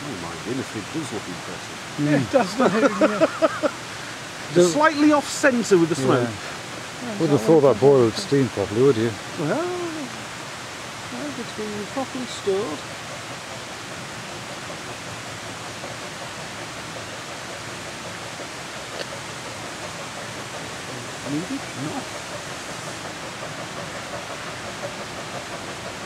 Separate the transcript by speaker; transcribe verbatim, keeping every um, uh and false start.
Speaker 1: Oh my goodness, it does look impressive.
Speaker 2: Yeah, it does, doesn't it?
Speaker 1: The slightly off centre with the smoke.
Speaker 2: Yeah.
Speaker 3: Wouldn't have thought that boiler would steam properly, would you?
Speaker 1: Well, well, it's been properly stored. Needed? No.